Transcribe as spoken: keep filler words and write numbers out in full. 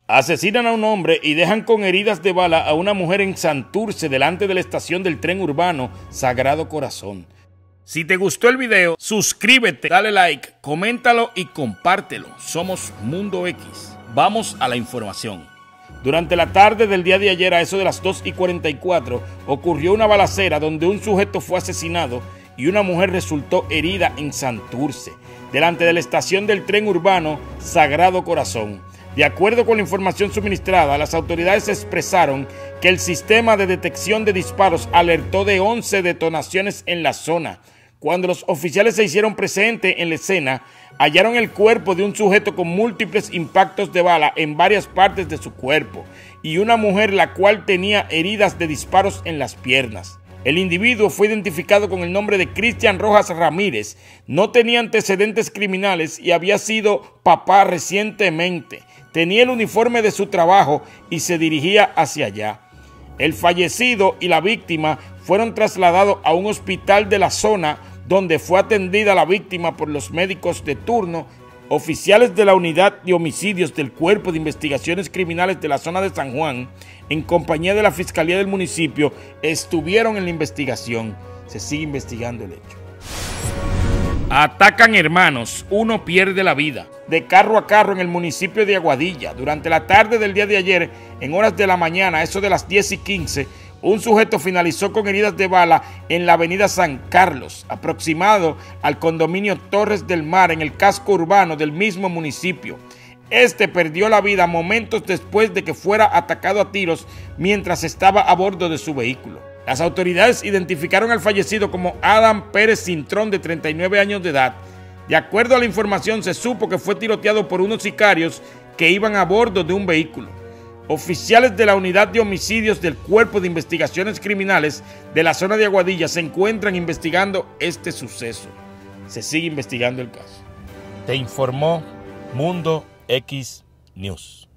Asesinan a un hombre y dejan con heridas de bala a una mujer en Santurce delante de la estación del tren urbano Sagrado Corazón. Si te gustó el video, suscríbete, dale like, coméntalo y compártelo. Somos Mundo X. Vamos a la información. Durante la tarde del día de ayer, a eso de las dos y cuarenta y cuatro, ocurrió una balacera donde un sujeto fue asesinado y una mujer resultó herida en Santurce, delante de la estación del tren urbano Sagrado Corazón. De acuerdo con la información suministrada, las autoridades expresaron que el sistema de detección de disparos alertó de once detonaciones en la zona. Cuando los oficiales se hicieron presentes en la escena, hallaron el cuerpo de un sujeto con múltiples impactos de bala en varias partes de su cuerpo y una mujer la cual tenía heridas de disparos en las piernas. El individuo fue identificado con el nombre de Cristian Rojas Ramírez, no tenía antecedentes criminales y había sido papá recientemente. Tenía el uniforme de su trabajo y se dirigía hacia allá. El fallecido y la víctima fueron trasladados a un hospital de la zona donde fue atendida la víctima por los médicos de turno. Oficiales de la Unidad de Homicidios del Cuerpo de Investigaciones Criminales de la zona de San Juan, en compañía de la Fiscalía del municipio, estuvieron en la investigación. Se sigue investigando el hecho. Atacan hermanos, uno pierde la vida. De carro a carro en el municipio de Aguadilla. Durante la tarde del día de ayer, en horas de la mañana, eso de las diez y quince, un sujeto finalizó con heridas de bala en la avenida San Carlos, aproximado al condominio Torres del Mar, en el casco urbano del mismo municipio. Este perdió la vida momentos después de que fuera atacado a tiros mientras estaba a bordo de su vehículo. Las autoridades identificaron al fallecido como Adam Pérez Cintrón, de treinta y nueve años de edad. De acuerdo a la información, se supo que fue tiroteado por unos sicarios que iban a bordo de un vehículo. Oficiales de la Unidad de Homicidios del Cuerpo de Investigaciones Criminales de la zona de Aguadilla se encuentran investigando este suceso. Se sigue investigando el caso. Te informó Mundo X News.